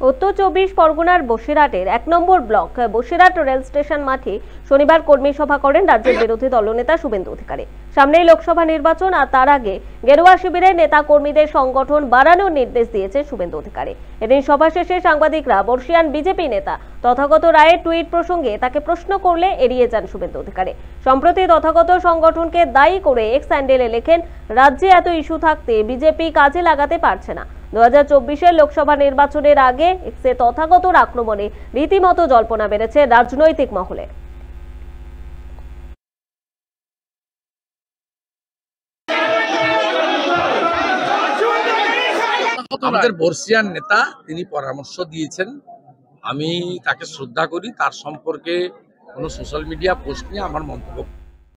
উত্তর 24 পরগনার বসিরহাটের 1 নম্বর ব্লক বসিরহাট রেল স্টেশন মাঠে শনিবার কর্মী সভা করেন রাজ্যের বিরোধী দলনেতা শুভেন্দু অধিকারী। সামনেই লোকসভা নির্বাচন, আর তার আগে গেরুয়া শিবিরের নেতা কর্মীদের সংগঠন বাড়ানোর নির্দেশ দিয়েছে শুভেন্দু অধিকারী। এদিন সভা শেষে সাংবাদিকরা বর্ষিয়ান বিজেপি নেতা তথাগত রায়ের টুইট প্রসঙ্গে তাকে প্রশ্ন করলে এড়িয়ে যান শুভেন্দু অধিকারী। সম্প্রতি তথাগত সংগঠনকে দায়ী করে এক্স হ্যান্ডেলে লেখেন, রাজ্যে এত ইস্যু থাকতে বিজেপি কাজে লাগাতে পারছে না। 2024-এর লোকসভা নির্বাচনের আগে এক্সে তথাগতর আক্রমণে রীতিমতো জল্পনা বেড়েছে রাজনৈতিক মহলে। আমাদের বর্ষিয়ান নেতা তিনি পরামর্শ দিয়েছেন, আমি তাকে শ্রদ্ধা করি। তার সম্পর্কে কোনো সোশ্যাল মিডিয়া পোস্ট নিয়ে আমার মন্তব্য